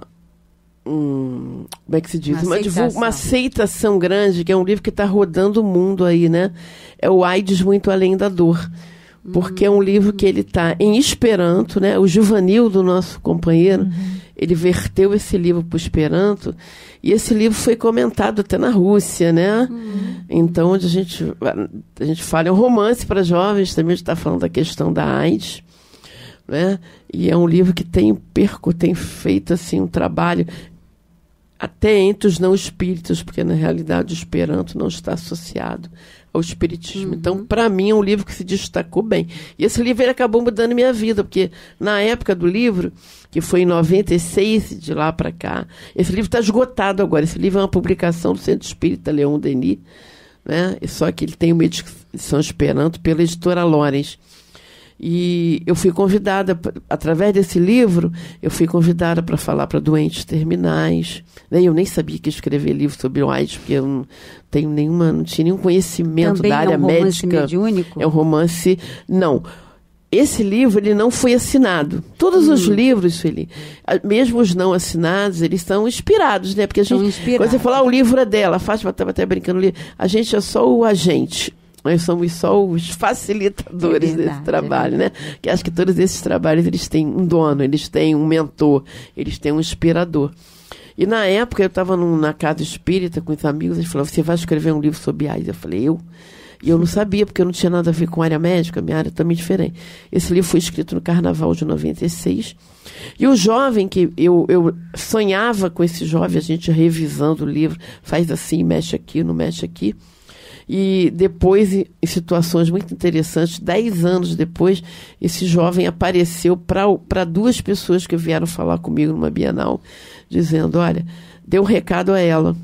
um, como é que se diz? Uma uma, aceitação. uma aceitação grande, que é um livro que está rodando o mundo aí, né? É o AIDS Muito Além da Dor. Porque é um livro que ele está em Esperanto, né? O Juvanil, do nosso companheiro, uhum. ele verteu esse livro para o Esperanto, e esse livro foi comentado até na Rússia, né? Uhum. Então, onde a gente, a gente fala, é um romance para jovens, também a gente está falando da questão da AIDS, né? E é um livro que tem, perco, tem feito assim, um trabalho até entre os não espíritos, porque na realidade o Esperanto não está associado ao espiritismo. Uhum. Então, para mim, é um livro que se destacou bem. E esse livro ele acabou mudando minha vida, porque na época do livro, que foi em noventa e seis, de lá para cá, esse livro está esgotado agora. Esse livro é uma publicação do Centro Espírita Leon Denis, né? Só que ele tem uma edição Esperanto pela editora Lorenz. E eu fui convidada, através desse livro, eu fui convidada para falar para doentes terminais. Né? Eu nem sabia que ia escrever livro sobre o AIDS, porque eu não tenho nenhuma, não tinha nenhum conhecimento Também da área é um romance médica. mediúnico? É um romance. Não. Esse livro ele não foi assinado. Todos hum. os livros, Felipe, mesmo os não assinados, eles são inspirados, né? Porque a gente, quando você falar, ah, o livro é dela, a Fátima estava até brincando, a gente é só o agente. Nós somos só os facilitadores é verdade, desse trabalho, é né? Que acho que todos esses trabalhos, eles têm um dono, eles têm um mentor, eles têm um inspirador. E na época, eu estava na casa espírita com os amigos, eles falaram, você vai escrever um livro sobre AIDS? Eu falei, eu? E eu não sabia, porque eu não tinha nada a ver com área médica, minha área é também diferente. Esse livro foi escrito no Carnaval de noventa e seis. E o jovem, que eu, eu sonhava com esse jovem, a gente revisando o livro, faz assim, mexe aqui, não mexe aqui. E depois, em situações muito interessantes, dez anos depois, esse jovem apareceu para duas pessoas que vieram falar comigo numa Bienal, dizendo, olha, dê um recado a ela.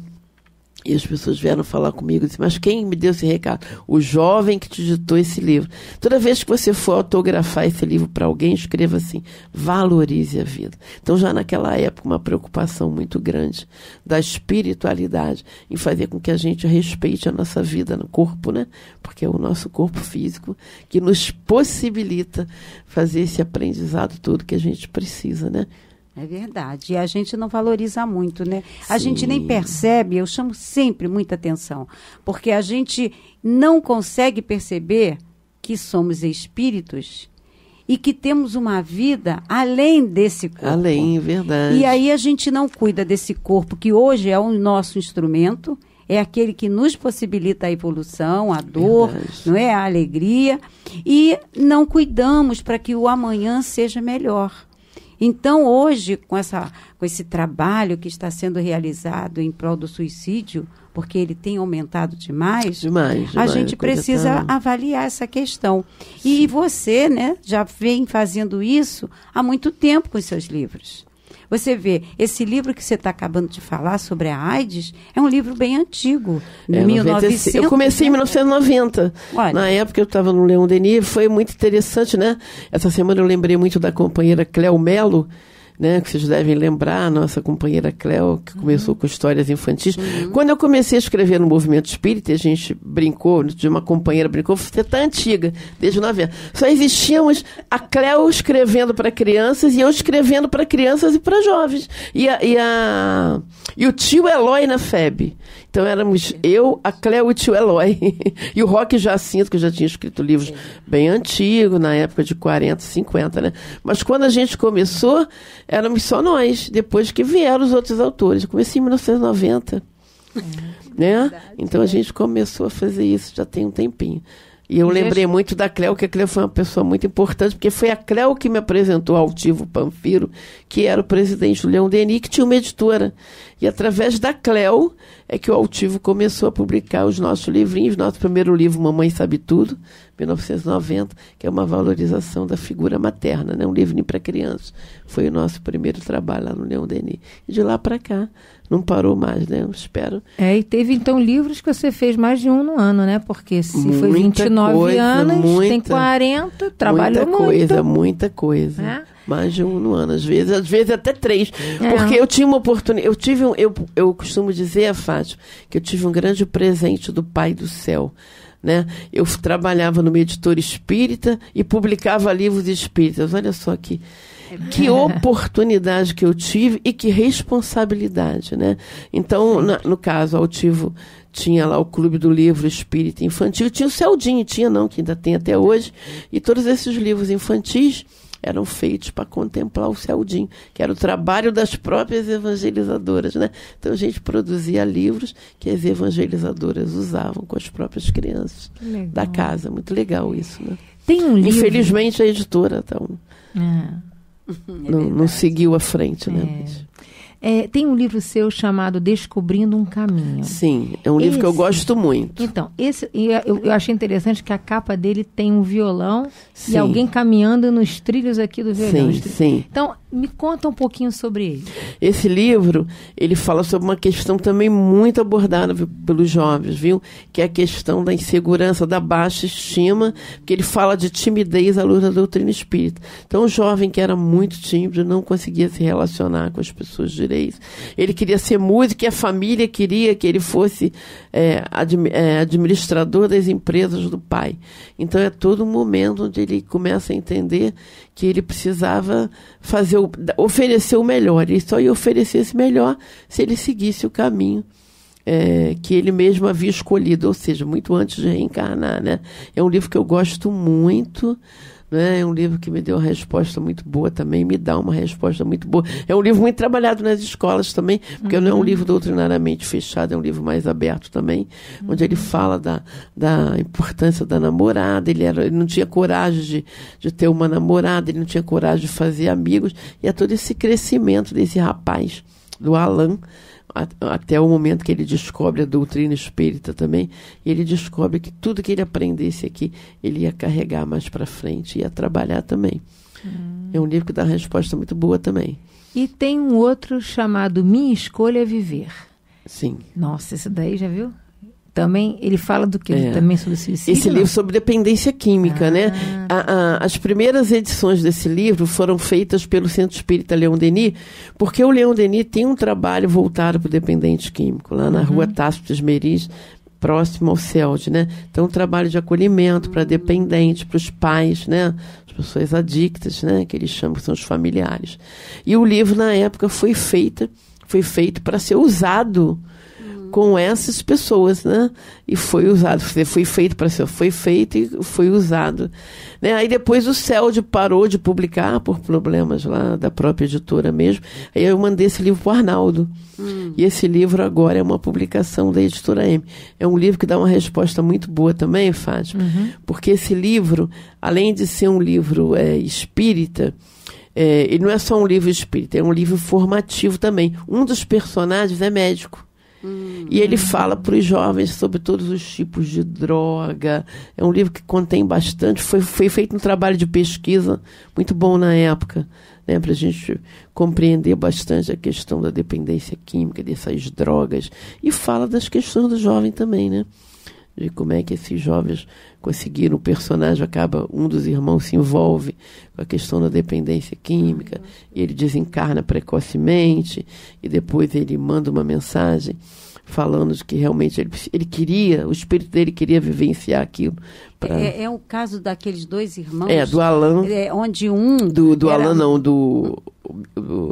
E as pessoas vieram falar comigo e disseram, mas quem me deu esse recado? O jovem que te ditou esse livro. Toda vez que você for autografar esse livro para alguém, escreva assim, valorize a vida. Então, já naquela época, uma preocupação muito grande da espiritualidade em fazer com que a gente respeite a nossa vida no corpo, né? Porque é o nosso corpo físico que nos possibilita fazer esse aprendizado todo que a gente precisa, né? É verdade. E a gente não valoriza muito, né? A Sim. gente nem percebe, eu chamo sempre muita atenção, porque a gente não consegue perceber que somos espíritos e que temos uma vida além desse corpo. Além, verdade. E aí a gente não cuida desse corpo, que hoje é o nosso instrumento, é aquele que nos possibilita a evolução, a dor, verdade. Não é? A alegria, e não cuidamos para que o amanhã seja melhor. Então, hoje, com, essa, com esse trabalho que está sendo realizado em prol do suicídio, porque ele tem aumentado demais, demais, demais a gente precisa tá... avaliar essa questão. Sim. E você, né, já vem fazendo isso há muito tempo com os seus livros. Você vê, esse livro que você está acabando de falar sobre a AIDS é um livro bem antigo. É, mil e novecentos, eu comecei em mil novecentos e noventa. Olha. Na época eu estava no Leon Denis, foi muito interessante, né? Essa semana eu lembrei muito da companheira Cléo Melo, né, que vocês devem lembrar, a nossa companheira Cléo, que começou uhum. com histórias infantis. Uhum. Quando eu comecei a escrever no Movimento Espírita, a gente brincou, de uma companheira brincou, você está antiga, desde noventa. Só existíamos a Cléo escrevendo para crianças e eu escrevendo para crianças e para jovens. E, a, e, a, e o tio Eloy na F E B. Então éramos eu, a Cléo e o tio Eloy. E o Roque Jacinto, que já tinha escrito livros Sim. bem antigos, na época de quarenta, cinquenta, né? Mas quando a gente começou, éramos só nós, depois que vieram os outros autores. Eu comecei em mil novecentos e noventa. É, né? Verdade, então é. a gente começou a fazer isso, já tem um tempinho. E eu lembrei muito da Cléo, que a Cléo foi uma pessoa muito importante, porque foi a Cléo que me apresentou ao Altivo Panfiro, que era o presidente do Leon Denis, que tinha uma editora. E através da Cléo é que o Altivo começou a publicar os nossos livrinhos. Nosso primeiro livro, Mamãe Sabe Tudo, mil novecentos e noventa, que é uma valorização da figura materna, né? Um livrinho para crianças. Foi o nosso primeiro trabalho lá no Leon Denis. E de lá para cá, não parou mais, né? Eu espero. É, e teve então livros que você fez mais de um no ano, né? Porque se muita foi vinte e nove coisa, anos, muita, tem quarenta, trabalhou muita muito. Coisa, muita coisa, É? mais de um no ano, às vezes, às vezes até três. É. Porque eu tinha uma oportunidade, eu tive um, eu, eu costumo dizer, Fátima, que eu tive um grande presente do Pai do Céu. Né? Eu trabalhava numa editora espírita e publicava livros espíritas. Olha só que, que oportunidade que eu tive e que responsabilidade, né? Então, na, no caso, Altivo tinha lá o Clube do Livro Espírita Infantil, tinha o Celdinho, tinha não, que ainda tem até hoje, e todos esses livros infantis eram feitos para contemplar o Celdinho, que era o trabalho das próprias evangelizadoras, né? Então a gente produzia livros que as evangelizadoras usavam com as próprias crianças da casa. Muito legal isso, né? Tem um livro... Infelizmente a editora então, é. não, não seguiu à frente, né? É. Mas... É, tem um livro seu chamado Descobrindo um Caminho. Sim, é um livro esse, que eu gosto muito. Então, esse, eu, eu achei interessante que a capa dele tem um violão Sim. e alguém caminhando nos trilhos aqui do violão. Sim, sim. Então, me conta um pouquinho sobre ele. Esse livro, ele fala sobre uma questão também muito abordada viu, pelos jovens, viu? Que é a questão da insegurança, da baixa estima, porque ele fala de timidez à luz da doutrina espírita. Então, o jovem que era muito tímido, não conseguia se relacionar com as pessoas direito. Ele queria ser músico e a família queria que ele fosse é, admi- é, administrador das empresas do pai. Então é todo um momento onde ele começa a entender que ele precisava fazer o, oferecer o melhor. Ele só ia oferecer esse melhor se ele seguisse o caminho é, que ele mesmo havia escolhido, ou seja, muito antes de reencarnar, né? É um livro que eu gosto muito. Né? É um livro que me deu uma resposta muito boa também, me dá uma resposta muito boa. É um livro muito trabalhado nas escolas também, porque uhum. não é um livro doutrinariamente fechado, é um livro mais aberto também, uhum. onde ele fala da, da importância da namorada. Ele, era, ele não tinha coragem de, de ter uma namorada, ele não tinha coragem de fazer amigos, e é todo esse crescimento desse rapaz, do Alain, até o momento que ele descobre a doutrina espírita também, e ele descobre que tudo que ele aprendesse aqui, ele ia carregar mais para frente, ia trabalhar também. Hum. É um livro que dá uma resposta muito boa também. E tem um outro chamado Minha Escolha é Viver. Sim. Nossa, esse daí, já viu? Também, ele fala do que? É. Também sobre suicídio? Esse não? livro sobre dependência química, ah. né? A, a, as primeiras edições desse livro foram feitas pelo Centro Espírita Leon Denis, porque o Leon Denis tem um trabalho voltado para o dependente químico, lá na uhum. rua Tácito Esmeriz, próximo ao C E L D, né? Então, um trabalho de acolhimento para dependente, para os pais, né? As pessoas adictas, né? Que eles chamam, que são os familiares. E o livro, na época, foi feito, foi feito para ser usado com essas pessoas, né? E foi usado, foi feito para ser, foi feito e foi usado, né? Aí depois o C E L D parou de publicar por problemas lá da própria editora mesmo. Aí eu mandei esse livro para o Arnaldo. Hum. E esse livro agora é uma publicação da editora M. É um livro que dá uma resposta muito boa também, Fátima, uhum. porque esse livro, além de ser um livro é, espírita, é, ele não é só um livro espírita, é um livro formativo também. Um dos personagens é médico. Hum, e ele hum. fala para os jovens sobre todos os tipos de droga. É um livro que contém bastante. Foi, foi feito um trabalho de pesquisa muito bom na época, né, para a gente compreender bastante a questão da dependência química, dessas drogas. E fala das questões do jovem também, né? De como é que esses jovens conseguiram. O personagem acaba, um dos irmãos se envolve com a questão da dependência química, e ele desencarna precocemente, e depois ele manda uma mensagem falando de que realmente ele, ele queria, o espírito dele queria vivenciar aquilo. Pra... É, é o caso daqueles dois irmãos? É, do Alain. É, onde um... Do, do era... Alain, não, do, do, do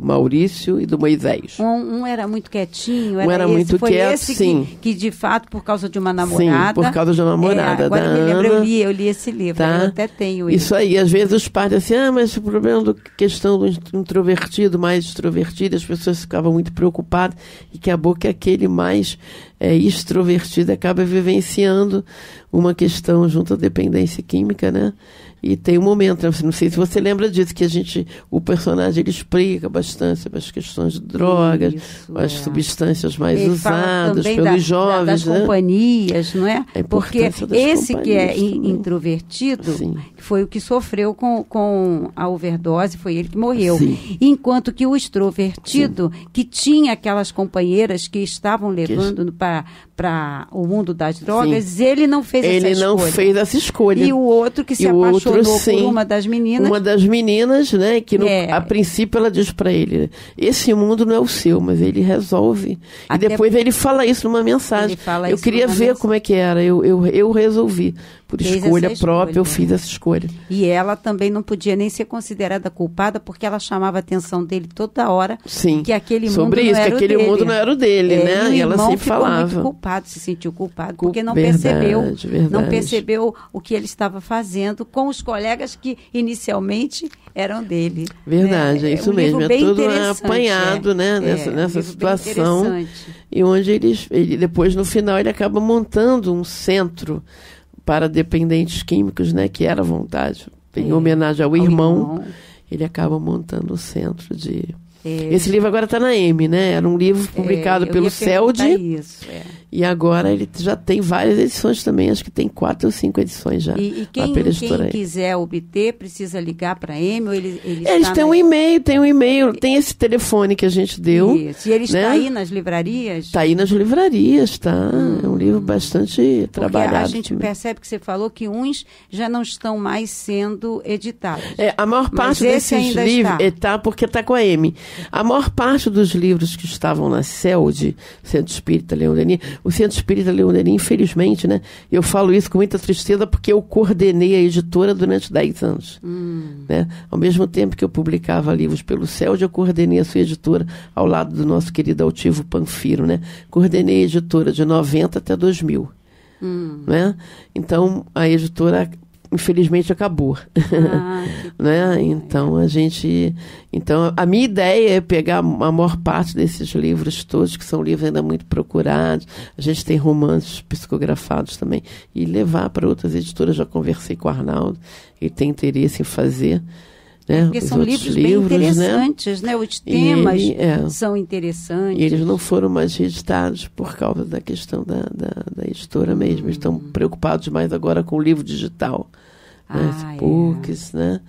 Maurício e do Moisés. Um, um era muito quietinho, era um era esse, muito foi quieto, esse sim. Que, que, de fato, por causa de uma namorada... Sim, por causa de uma namorada é, agora da me lembro, Ana. eu li, eu li esse livro, Tá? eu até tenho ele. Isso aí, às vezes os pais dizem assim, ah, mas o problema da questão do introvertido, mais extrovertido, as pessoas ficavam muito preocupadas e que a boca é aquele mais é, extrovertido acaba vivenciando uma questão junto à dependência química, né? E tem um momento, não sei se você lembra disso, que a gente, o personagem, ele explica bastante sobre as questões de drogas, Isso, as é. substâncias mais Ele fala usadas também pelos da, jovens, da, das né? companhias, não é? A Porque importância das esse que é companhias in- também. introvertido Sim. foi o que sofreu com, com a overdose, foi ele que morreu. Sim. Enquanto que o extrovertido, que tinha aquelas companheiras que estavam levando para para o mundo das drogas, Sim. ele não fez Ele essa não escolha. fez essa escolha. E o outro que se E o outro, apaixonou sim. por uma das meninas. Uma das meninas, né, que no, É. a princípio ela diz para ele, esse mundo não é o seu, mas ele resolve. Até e depois ele fala isso numa mensagem. Ele fala eu isso queria numa ver mensagem. como é que era, eu, eu, eu resolvi. Por Fez escolha essa própria, escolha. eu fiz essa escolha. E ela também não podia nem ser considerada culpada, porque ela chamava a atenção dele toda hora Sim. que aquele Sobre mundo isso, não que era aquele o dele. mundo não era o dele, É, né? E, o E ela irmão sempre ficou falava. muito culpado, se sentiu culpado, Cul- porque não verdade, percebeu, verdade. não percebeu o que ele estava fazendo com os colegas que inicialmente eram dele. Verdade, né? é isso um mesmo. livro É bem tudo interessante, apanhado, é. né? É, Nessa, um nessa livro bem situação. interessante. E onde eles, ele, depois, no final, ele acaba montando um centro para dependentes químicos, né? Que era a vontade. Em É, homenagem ao, ao irmão, irmão. ele acaba montando o centro de... É. Esse livro agora está na M, né? Era um livro publicado É, eu pelo ia perguntar CELD. isso, é. E agora ele já tem várias edições também. Acho que tem quatro ou cinco edições já. E, e lá quem, pela editora quem aí. quiser obter, precisa ligar para a Eme ou ele, ele Eles está têm na- um e-mail, tem um e-mail, tem esse telefone que a gente deu. Isso. E ele está né? aí nas livrarias? Está aí nas livrarias, tá? É um livro bastante Porque trabalhado. a gente também. percebe que você falou que uns já não estão mais sendo editados. É, a maior Mas parte esse desses ainda livros está. está porque está com a M. A maior parte dos livros que estavam na CELD, Centro Espírita Leão Denis, o Centro Espírita Leão Denis, infelizmente, né? Eu falo isso com muita tristeza porque eu coordenei a editora durante dez anos. Hum. Né? Ao mesmo tempo que eu publicava livros pelo CELD, eu coordenei a sua editora ao lado do nosso querido Altivo Panfiro, né? Coordenei a editora de noventa até dois mil. Hum. Né? Então, a editora, infelizmente, acabou. Ah, que né? Então, a gente... Então, a minha ideia é pegar a maior parte desses livros todos, que são livros ainda muito procurados. A gente tem romances psicografados também. E levar para outras editoras. Já conversei com o Arnaldo. Ele tem interesse em fazer... Né? Porque Os são outros livros bem livros, interessantes, né? Os E temas ele- é. são interessantes. E eles não foram mais reeditados por causa da questão da, da, da editora mesmo. Eles estão preocupados mais agora com o livro digital. Né? Ah, Esse books, né?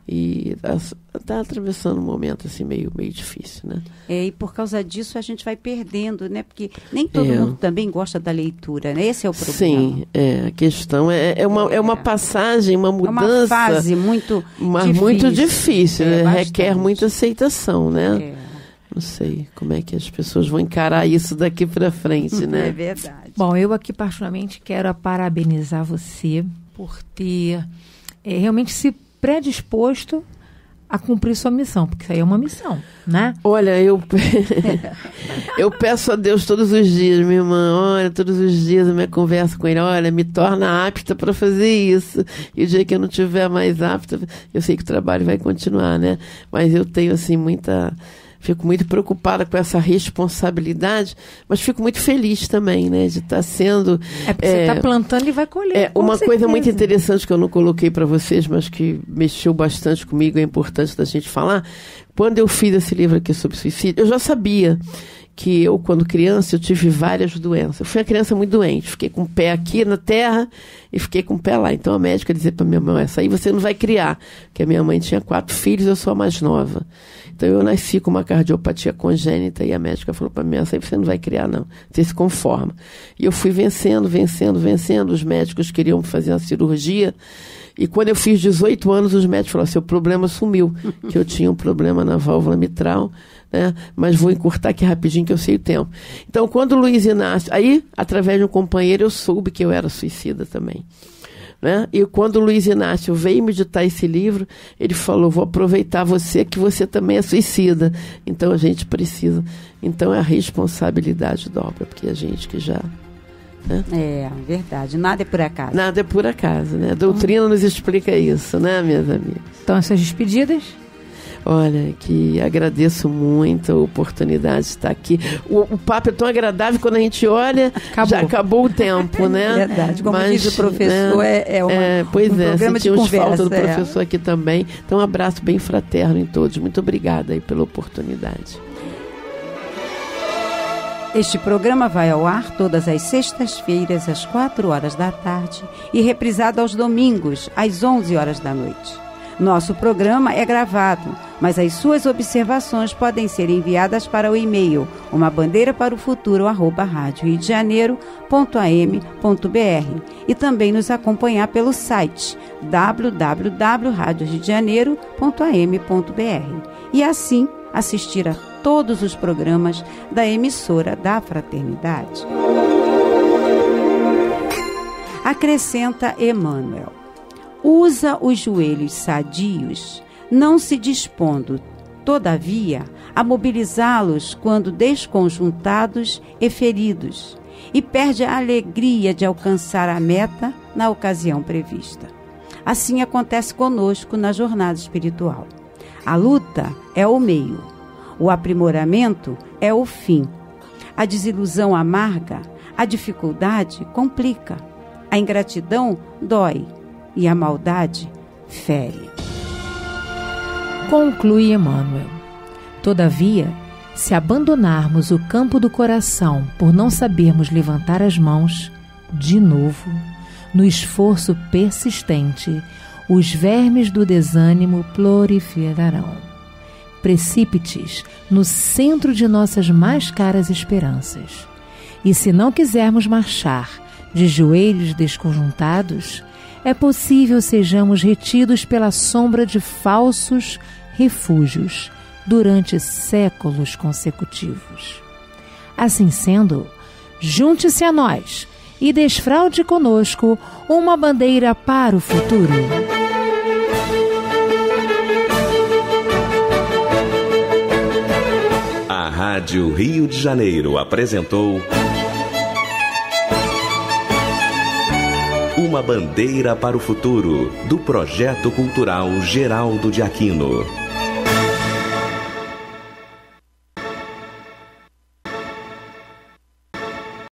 E está atravessando um momento assim meio, meio difícil, né? É, e por causa disso a gente vai perdendo, né? Porque nem todo É. mundo também gosta da leitura, né? Esse é o problema. Sim, é, a questão é, é, uma, é uma passagem, uma É mudança. uma fase muito mas difícil. muito difícil, É, né? bastante. Requer muita aceitação, né? É, Não sei como é que as pessoas vão encarar isso daqui para frente, é né? verdade. Bom, eu aqui particularmente quero parabenizar você por ter é, realmente se predisposto a cumprir sua missão, porque isso aí é uma missão, né? Olha, eu, eu peço a Deus todos os dias, minha irmã, olha, todos os dias eu me converso com ele, olha, me torna apta para fazer isso. E o dia que eu não tiver mais apta, eu sei que o trabalho vai continuar, né? Mas eu tenho, assim, muita... Fico muito preocupada com essa responsabilidade, mas fico muito feliz também, né? De estar sendo... É porque você está plantando e vai colher. É, com uma certeza. coisa muito interessante que eu não coloquei para vocês, mas que mexeu bastante comigo, é importante da gente falar. Quando eu fiz esse livro aqui sobre suicídio, eu já sabia que eu, quando criança, eu tive várias doenças. Eu fui uma criança muito doente, fiquei com o pé aqui na terra e fiquei com o pé lá. Então a médica dizia para minha mãe, essa aí você não vai criar, porque a minha mãe tinha quatro filhos, eu sou a mais nova. Então eu nasci com uma cardiopatia congênita e a médica falou para mim, essa aí você não vai criar não, você se conforma. E eu fui vencendo, vencendo, vencendo, os médicos queriam fazer uma cirurgia e quando eu fiz dezoito anos, os médicos falaram, seu problema sumiu, que eu tinha um problema na válvula mitral, né? Mas vou encurtar aqui rapidinho que eu sei o tempo. Então quando o Luiz Inácio, aí através de um companheiro eu soube que eu era suicida também. né? E quando o Luiz Inácio veio meditar esse livro, ele falou, vou aproveitar você, que você também é suicida. Então a gente precisa. Então é a responsabilidade dobra, porque a gente que já... Né? É, verdade. Nada é por acaso. Nada é por acaso, né? A doutrina nos explica isso, né, minhas amigas? Então, essas despedidas... Olha, que agradeço muito a oportunidade de estar aqui. O, o papo é tão agradável, quando a gente olha, acabou. Já acabou o tempo, né? Verdade, como Mas, diz o professor, né? é, é, uma, é Pois um é, programa de sentimos conversa, falta do é. professor aqui também. Então, um abraço bem fraterno em todos. Muito obrigada aí pela oportunidade. Este programa vai ao ar todas as sextas-feiras, às quatro horas da tarde, e reprisado aos domingos, às onze horas da noite. Nosso programa é gravado, mas as suas observações podem ser enviadas para o e-mail uma bandeira para o futuro arroba rádio rio de janeiro ponto a m ponto b r e também nos acompanhar pelo site w w w ponto rádio rio de janeiro ponto a m ponto b r e assim assistir a todos os programas da emissora da Fraternidade. Acrescenta Emmanuel. Usa os joelhos sadios, não se dispondo, todavia, a mobilizá-los quando desconjuntados e feridos, e perde a alegria de alcançar a meta na ocasião prevista. Assim acontece conosco na jornada espiritual. A luta é o meio, o aprimoramento é o fim. A desilusão amarga, a dificuldade complica, a ingratidão dói, e a maldade fere. Conclui Emmanuel. Todavia, se abandonarmos o campo do coração por não sabermos levantar as mãos, de novo, no esforço persistente, os vermes do desânimo proliferarão, precípites no centro de nossas mais caras esperanças. E se não quisermos marchar de joelhos desconjuntados, é possível sejamos retidos pela sombra de falsos refúgios durante séculos consecutivos. Assim sendo, junte-se a nós e desfraude conosco uma bandeira para o futuro. A Rádio Rio de Janeiro apresentou Uma Bandeira para o Futuro, do Projeto Cultural Geraldo de Aquino.